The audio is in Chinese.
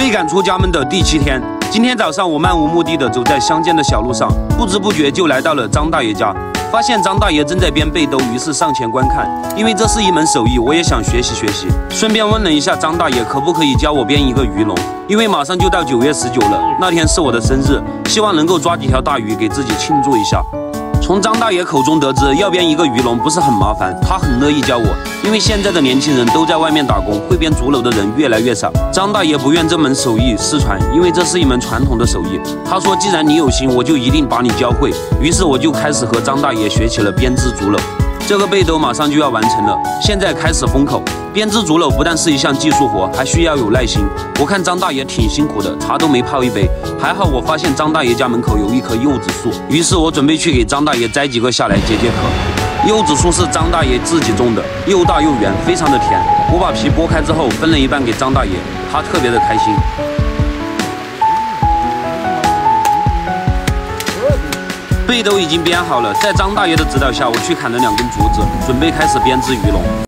被赶出家门的第7天，今天早上我漫无目的的走在乡间的小路上，不知不觉就来到了张大爷家。发现张大爷正在编被兜，于是上前观看。因为这是一门手艺，我也想学习学习。顺便问了一下张大爷，可不可以教我编一个鱼笼？因为马上就到9月19了，那天是我的生日，希望能够抓几条大鱼给自己庆祝一下。从张大爷口中得知，要编一个鱼笼不是很麻烦，他很乐意教我。因为现在的年轻人都在外面打工，会编竹篓的人越来越少。张大爷不愿这门手艺失传，因为这是一门传统的手艺。他说，既然你有心，我就一定把你教会。于是我就开始和张大爷学起了编织竹篓。这个被兜马上就要完成了，现在开始封口。编织竹篓不但是一项技术活，还需要有耐心。我看张大爷挺辛苦的，茶都没泡一杯。还好我发现张大爷家门口有一棵柚子树，于是我准备去给张大爷摘几个下来解解渴。柚子树是张大爷自己种的，又大又圆，非常的甜。我把皮剥开之后，分了一半给张大爷，他特别的开心。被兜已经编好了，在张大爷的指导下，我去砍了2根竹子，准备开始编织鱼笼。